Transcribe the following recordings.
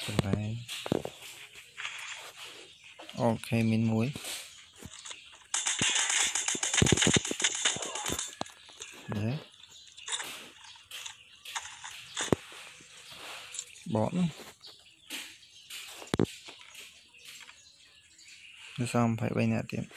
này. Ok min muối đấy bón xong phải bay nè tiền.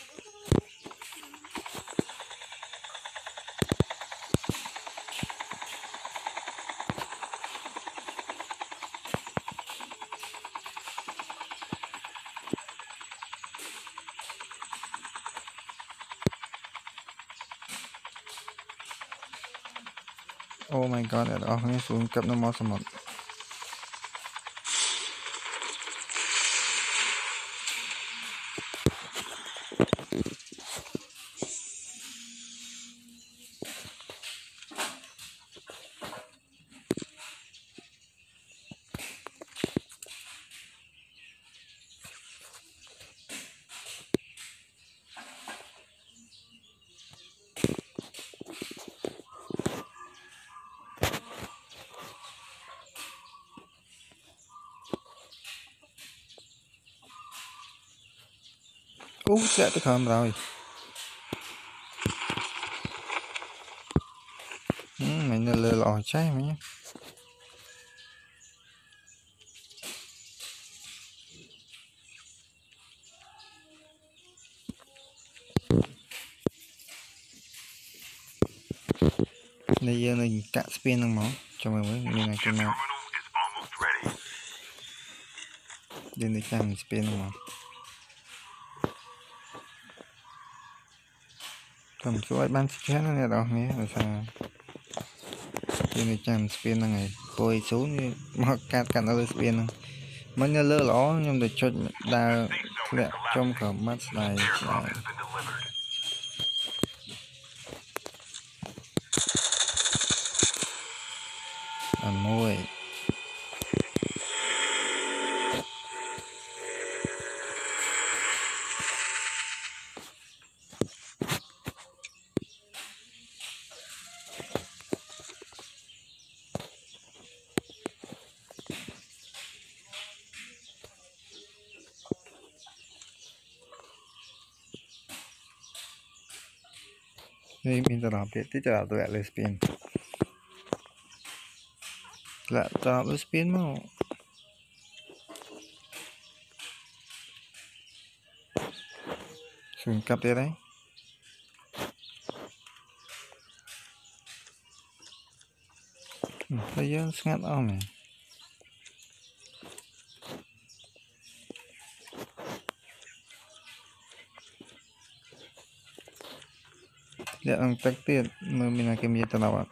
Oh my god, ở đó nghe xuống cấp nó mò một. Sẽ tới khóm rồi. Mình là lừa lò cháy mà nhé. Bây giờ mình cạn spin thằng máu cho mình mới này cho nào đến để chạm spin thằng máu cầm số ban chết nó này đó nghe là sao đến để chạm spin thằng này tôi số như mà cạn nó spin thằng mới nhớ lơ ló nhưng để cho đa lẹ trong cả mắt này môi ini minta update tidak tuh ya spin lah tak spin mau singkap ya đấy bây giờ ngắt ông này lihat ang takdir meminaki minyak telawak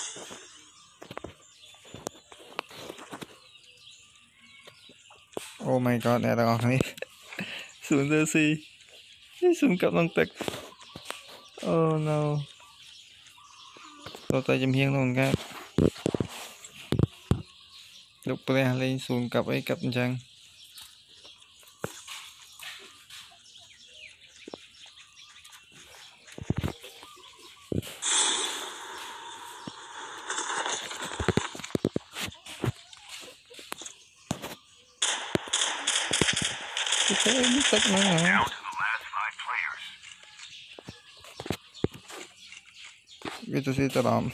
oh my god này là này xuống jersey xuống cặp long tech oh no tôi tay chấm hiên luôn cái lúc play lên xuống cặp ấy cặp chăng cái tech nữa hả itu sih teram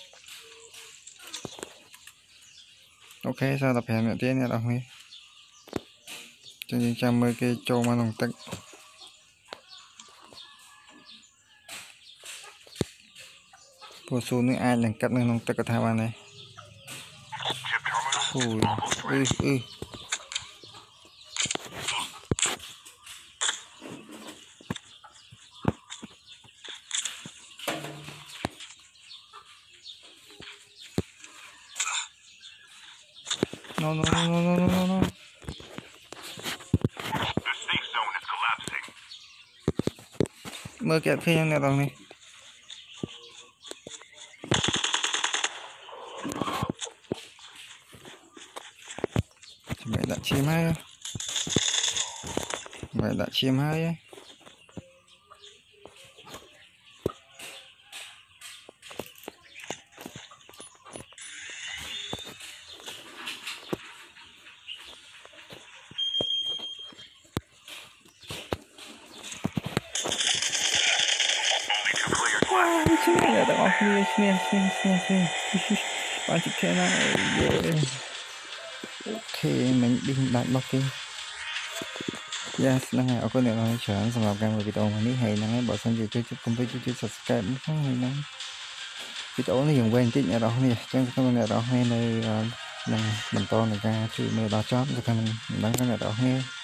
ok sao tập hẹn tiếng này đọc đi chương trình chăm mơ cái châu mà nồng tech bộ số nước ai lần cắt nồng tech ở Thái Lan này ui no. The safe zone is collapsing. Mơ kẹt khi này rồi này mày đã chim hay mày đã chim hay ấy. អ្នកទាំងអស់គ្នាឈ្នះបានជិះខែណាអូខេមិនប៊ីងដាច់មកគេ Yes ហ្នឹងហើយអរគុណអ្នកនរច្រើនសម្រាប់ការមើលវីដេអូនេះហើយហ្នឹងហើយបើសិនជាចូលចិត្តកុំភ្លេចជួយ Subscribe ផងហើយហ្នឹងវីដេអូនេះយើងវែងតិចអ្នកនរគ្នាអញ្ចឹងសូមអ្នកនរគ្នានៅនឹងបន្តនៃការជួយមើលដល់ចប់គឺថាមិនដឹងថាអ្នកនរគ្នា